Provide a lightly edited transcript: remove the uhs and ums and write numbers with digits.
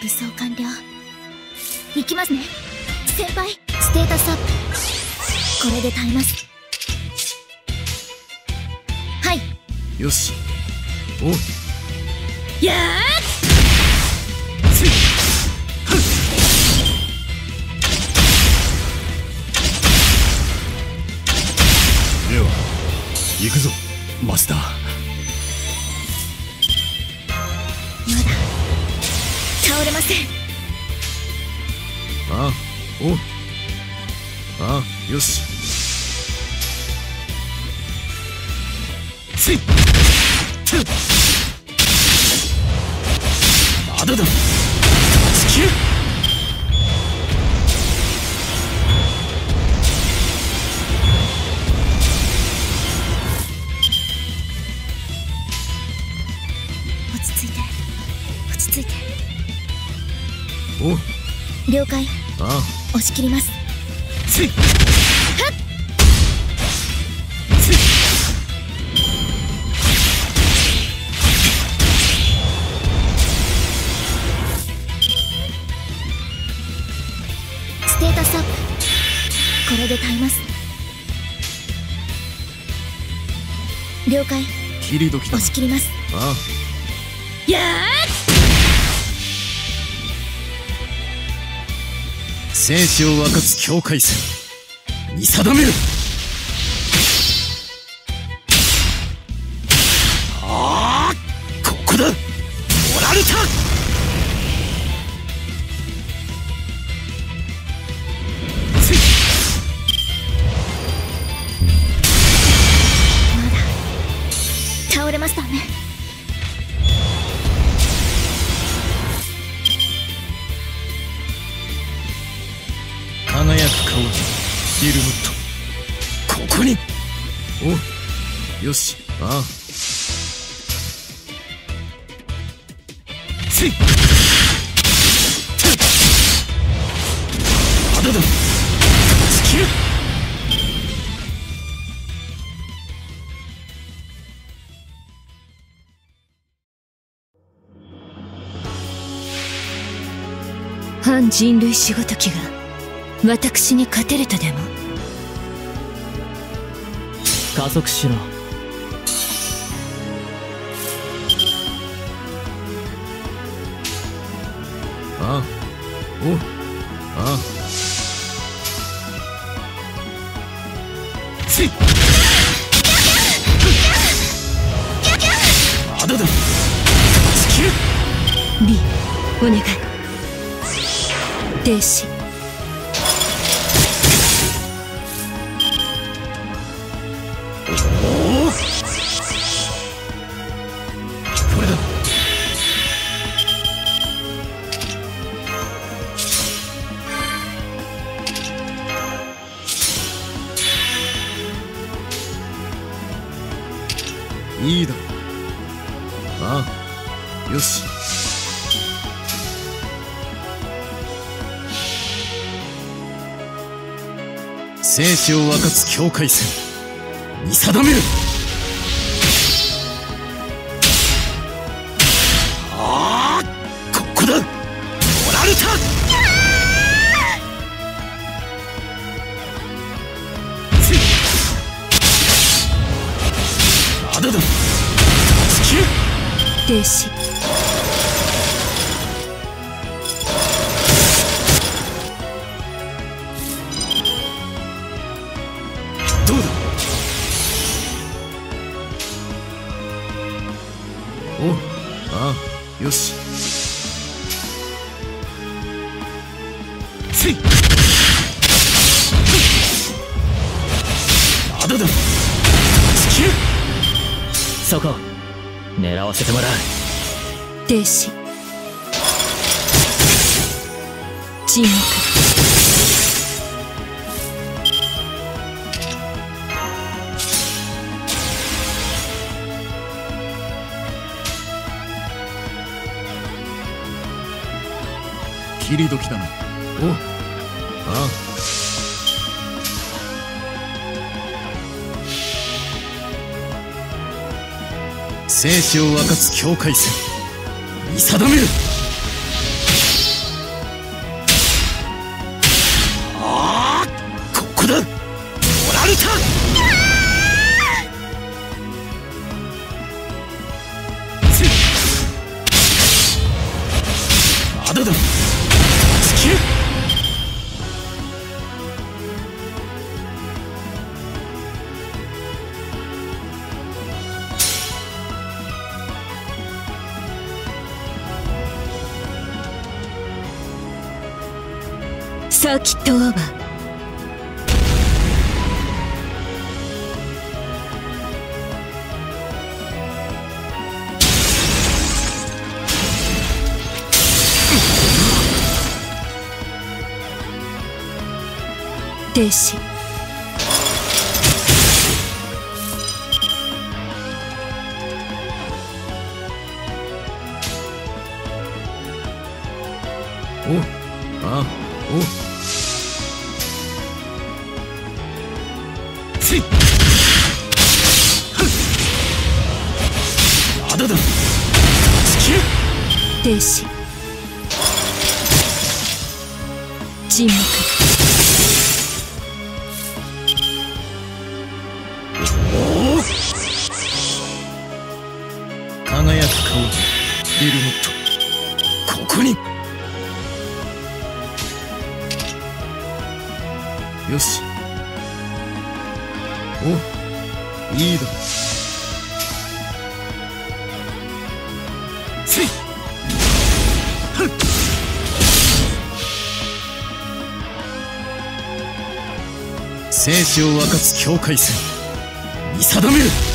武装完了。行きますね先輩。ステータスアップ、これで耐えます。はい。 よし。おう。 やーでは行くぞマスター。 まだ倒れません。 ああ、おう。ああ、よし。ついまだだ。地球落ち着いて落ち着いて。 おう。 了解。 ああ、 押し切ります。 ついはっつい。 ステータスアップ、これで耐えます。了解。 切り時だ。 押し切ります。 ああ、 や生死を分かつ境界線見定める。ああ、ここだ。おられた。ついまだ倒れましたね。 輝く顔ディルムット、ここに。お、よし。ああ、ついまだだ。地球反人類仕事機が私に勝てるとでも。 加速しろ。 ああ、おう。ああ、ついまだだ。地球 B お願い。停止。 おお、これだ。いいだろう。ああ、よし。生死を分かつ境界線見定める。ああ、ここだ。おられた。ついまだだ。地球停止。 どうだ。お、ああ、よし。ついまだだ。地球そこ狙わせてもらう。 停止。沈黙。 切り時だな。お、ああ、生死を分かつ境界線見定める。 こだ。取られた。まだだ。突きる。 サーキットオーバー。停止。 お、あ、お。つい。まだだ。突きる。 停止。沈黙。 輝く顔でリルムット、ここに。よし。お、いいだ。せい。はっ。生死を分かつ境界線見定める。